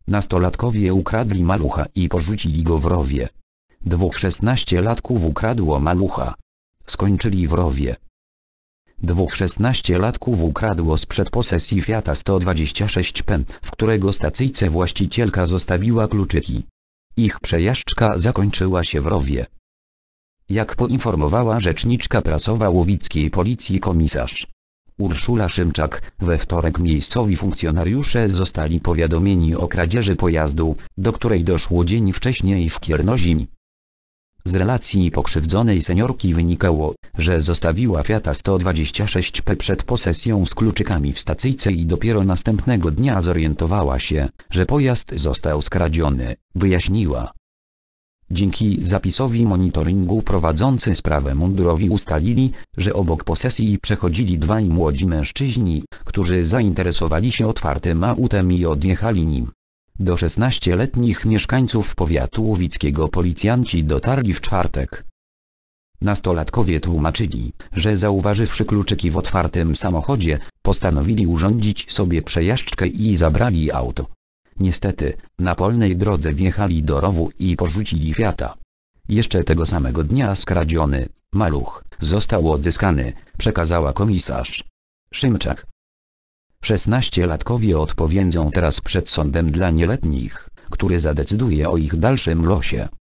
Nastolatkowie ukradli malucha i porzucili go w rowie. 2 szesnastolatków ukradło malucha. Skończyli w rowie. 2 szesnastolatków ukradło sprzed posesji Fiata 126P, w którego stacyjce właścicielka zostawiła kluczyki. Ich przejażdżka zakończyła się w rowie. Jak poinformowała rzeczniczka prasowa łowickiej policji komisarz Urszula Szymczak, we wtorek miejscowi funkcjonariusze zostali powiadomieni o kradzieży pojazdu, do której doszło dzień wcześniej w Kiernoziń. Z relacji pokrzywdzonej seniorki wynikało, że zostawiła Fiata 126P przed posesją z kluczykami w stacyjce i dopiero następnego dnia zorientowała się, że pojazd został skradziony, wyjaśniła. Dzięki zapisowi monitoringu prowadzący sprawę mundurowi ustalili, że obok posesji przechodzili dwaj młodzi mężczyźni, którzy zainteresowali się otwartym autem i odjechali nim. Do 16-letnich mieszkańców powiatu łowickiego policjanci dotarli w czwartek. Nastolatkowie tłumaczyli, że zauważywszy kluczyki w otwartym samochodzie, postanowili urządzić sobie przejażdżkę i zabrali auto. Niestety, na polnej drodze wjechali do rowu i porzucili Fiata. Jeszcze tego samego dnia skradziony maluch został odzyskany, przekazała komisarz Szymczak. 16-latkowie odpowiedzą teraz przed sądem dla nieletnich, który zadecyduje o ich dalszym losie.